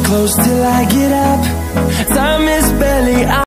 close till I get up. Time is barely